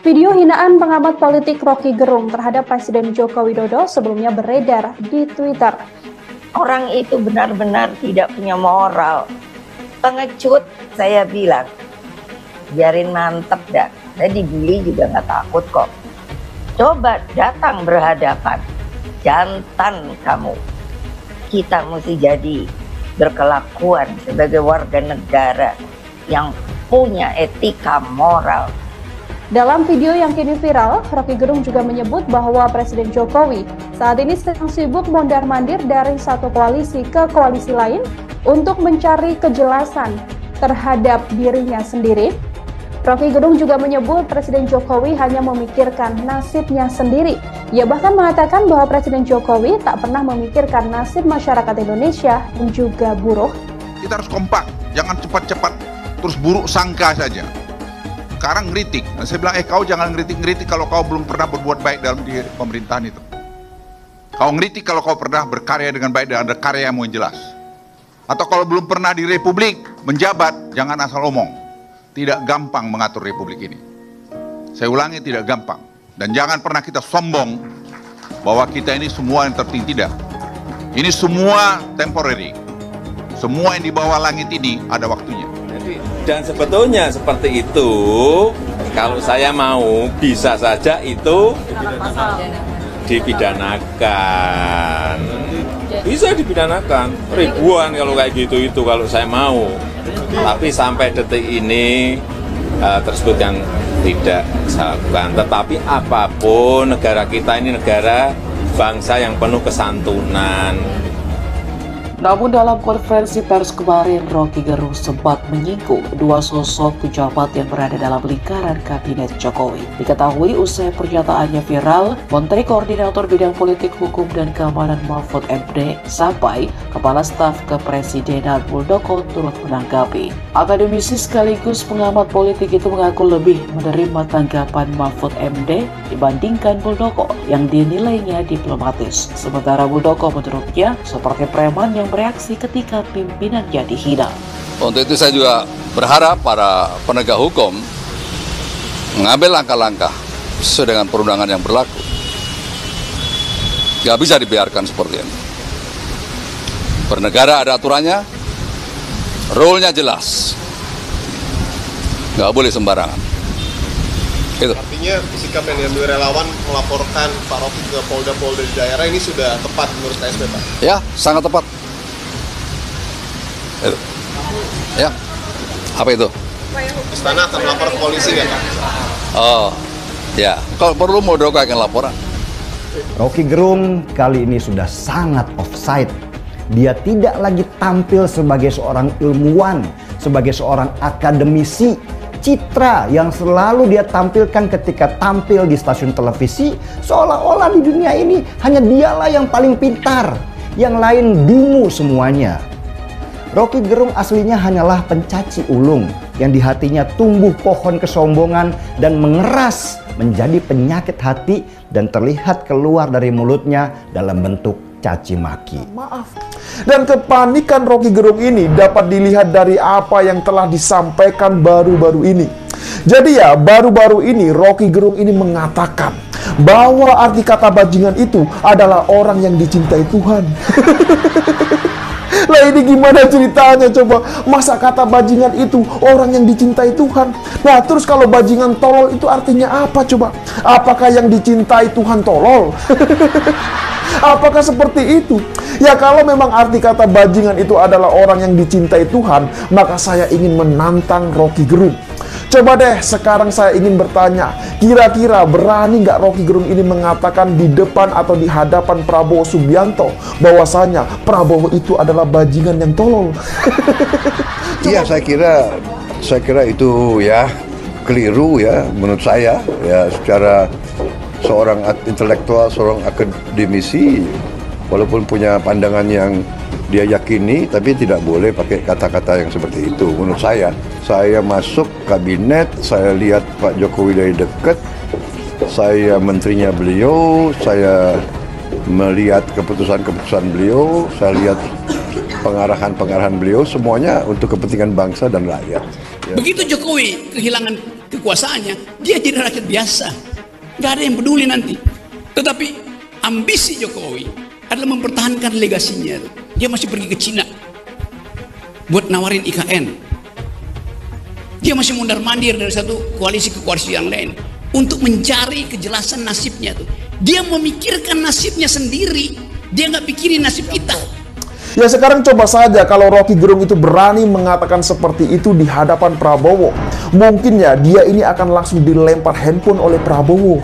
Video hinaan pengamat politik Roky Gerung terhadap Presiden Joko Widodo sebelumnya beredar di Twitter. Orang itu benar-benar tidak punya moral. Pengecut, saya bilang. Biarin mantep dah. Saya dibully juga nggak takut kok. Coba datang berhadapan. Jantan kamu. Kita mesti jadi berkelakuan sebagai warga negara yang punya etika moral. Dalam video yang kini viral, Roky Gerung juga menyebut bahwa Presiden Jokowi saat ini sedang sibuk mondar-mandir dari satu koalisi ke koalisi lain untuk mencari kejelasan terhadap dirinya sendiri. Roky Gerung juga menyebut Presiden Jokowi hanya memikirkan nasibnya sendiri. Ia bahkan mengatakan bahwa Presiden Jokowi tak pernah memikirkan nasib masyarakat Indonesia dan juga buruh. Kita harus kompak, jangan cepat-cepat terus buruk sangka saja. Sekarang ngeritik, nah, saya bilang kau jangan ngeritik kalau kau belum pernah berbuat baik dalam di pemerintahan itu. Kau ngeritik kalau kau pernah berkarya dengan baik dan ada karyamu yang jelas. Atau kalau belum pernah di Republik menjabat, jangan asal omong. Tidak gampang mengatur Republik ini. Saya ulangi, tidak gampang. Dan jangan pernah kita sombong bahwa kita ini semua yang tertinggi, tidak. Ini semua temporary. Semua yang di bawah langit ini ada waktunya. Dan sebetulnya seperti itu, kalau saya mau bisa saja itu dipidanakan. Bisa dipidanakan, ribuan kalau kayak gitu itu kalau saya mau. Tapi sampai detik ini tersebut yang tidak saya lakukan. Tetapi apapun, negara kita ini negara bangsa yang penuh kesantunan. Namun dalam konferensi pers kemarin, Roky Gerung sempat menyinggung dua sosok pejabat yang berada dalam lingkaran kabinet Jokowi. Diketahui usai pernyataannya viral, Menteri Koordinator Bidang Politik, Hukum, dan Keamanan Mahfud MD sampai Kepala Staf Kepresidenan Muldoko turut menanggapi. Akademisi sekaligus pengamat politik itu mengaku lebih menerima tanggapan Mahfud MD dibandingkan Muldoko yang dinilainya diplomatis. Sementara Muldoko menurutnya seperti preman yang bereaksi ketika pimpinannya dihina. Untuk itu saya juga berharap para penegak hukum mengambil langkah-langkah sesuai dengan perundangan yang berlaku. Gak bisa dibiarkan seperti ini. Bernegara ada aturannya, rule-nya jelas. Gak boleh sembarangan. Itu. Artinya sikap yang diambil relawan melaporkan Pak Roky ke Polda-Polda di daerah ini sudah tepat menurut KSP, Pak? Ya, sangat tepat. Itu. Ya, apa itu? Istana akan melapor ke polisi nggak, Pak? Oh, ya. Kalau perlu Muldoko akan laporan. Roky Gerung kali ini sudah sangat offside. Dia tidak lagi tampil sebagai seorang ilmuwan, sebagai seorang akademisi. Citra yang selalu dia tampilkan ketika tampil di stasiun televisi, seolah-olah di dunia ini hanya dialah yang paling pintar, yang lain dungu semuanya. Roky Gerung aslinya hanyalah pencaci ulung yang di hatinya tumbuh pohon kesombongan dan mengeras menjadi penyakit hati dan terlihat keluar dari mulutnya dalam bentuk caci maki. Maaf. Dan kepanikan Roky Gerung ini dapat dilihat dari apa yang telah disampaikan baru-baru ini. Jadi ya, baru-baru ini Roky Gerung ini mengatakan bahwa arti kata bajingan itu adalah orang yang dicintai Tuhan. Lah ini gimana ceritanya coba? Masa kata bajingan itu orang yang dicintai Tuhan? Nah terus kalau bajingan tolol itu artinya apa coba? Apakah yang dicintai Tuhan tolol? Apakah seperti itu? Ya kalau memang arti kata bajingan itu adalah orang yang dicintai Tuhan, maka saya ingin menantang Roky Gerung. Coba deh sekarang saya ingin bertanya, kira-kira berani nggak Roky Gerung ini mengatakan di depan atau di hadapan Prabowo Subianto bahwasanya Prabowo itu adalah bajingan yang tolol? Iya, saya kira itu ya keliru ya menurut saya ya, secara seorang intelektual, seorang akademisi walaupun punya pandangan yang dia yakini, tapi tidak boleh pakai kata-kata yang seperti itu. Menurut saya masuk kabinet, saya lihat Pak Jokowi dari dekat, saya menterinya beliau, saya melihat keputusan-keputusan beliau, saya lihat pengarahan-pengarahan beliau, semuanya untuk kepentingan bangsa dan rakyat. Begitu Jokowi kehilangan kekuasaannya, dia jadi rakyat biasa. Gak ada yang peduli nanti. Tetapi ambisi Jokowi adalah mempertahankan legasinya. Dia masih pergi ke Cina buat nawarin IKN. Dia masih mondar-mandir dari satu koalisi ke koalisi yang lain untuk mencari kejelasan nasibnya tuh. Dia memikirkan nasibnya sendiri. Dia nggak pikirin nasib kita. Ya sekarang coba saja kalau Rocky Gerung itu berani mengatakan seperti itu di hadapan Prabowo. Mungkin ya dia ini akan langsung dilempar handphone oleh Prabowo.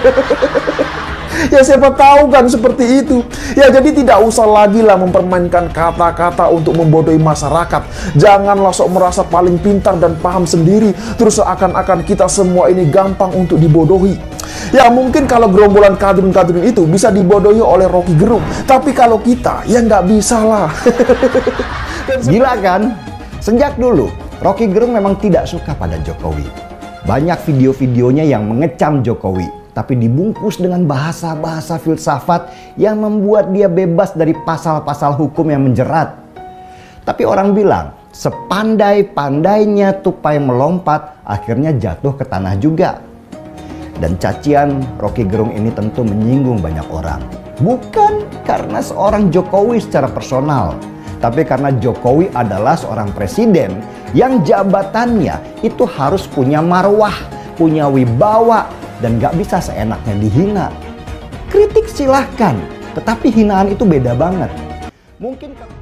Ya siapa tahu kan seperti itu. Ya jadi tidak usah lagi lah mempermainkan kata-kata untuk membodohi masyarakat. Janganlah sok merasa paling pintar dan paham sendiri, terus seakan-akan kita semua ini gampang untuk dibodohi. Ya mungkin kalau gerombolan kadrun-kadrun itu bisa dibodohi oleh Rocky Gerung, tapi kalau kita ya nggak bisa lah. Gila kan? Sejak dulu Rocky Gerung memang tidak suka pada Jokowi. Banyak video-videonya yang mengecam Jokowi, tapi dibungkus dengan bahasa-bahasa filsafat yang membuat dia bebas dari pasal-pasal hukum yang menjerat. Tapi orang bilang, sepandai-pandainya tupai melompat, akhirnya jatuh ke tanah juga. Dan cacian Rocky Gerung ini tentu menyinggung banyak orang. Bukan karena seorang Jokowi secara personal, tapi karena Jokowi adalah seorang presiden yang jabatannya itu harus punya marwah, punya wibawa, dan gak bisa seenaknya dihina. Kritik silahkan, tetapi hinaan itu beda banget. Mungkin